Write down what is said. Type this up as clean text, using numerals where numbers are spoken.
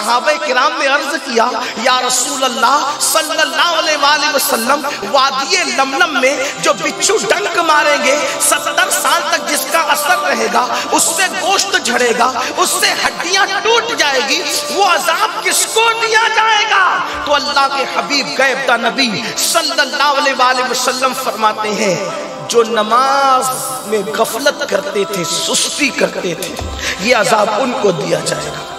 सहाबे किराम ने अर्ज किया, या रसूल अल्लाह सल्लल्लाहु अलैहि वसल्लम, वादिये लमलम में जो बिच्छू डंक मारेंगे 70 साल तक जिसका असर रहेगा, उससे गोश्त झड़ेगा, उससे हड्डियां टूट जाएगी, वो अजाब किसको दिया जाएगा? तो अल्लाह के हबीब गैब दा नबी सल्लल्लाहु अलैहि वसल्लम फरमाते हैं, जो नमाज में गफलत करते थे, सुस्ती करते थे, ये अजाब उनको दिया जाएगा।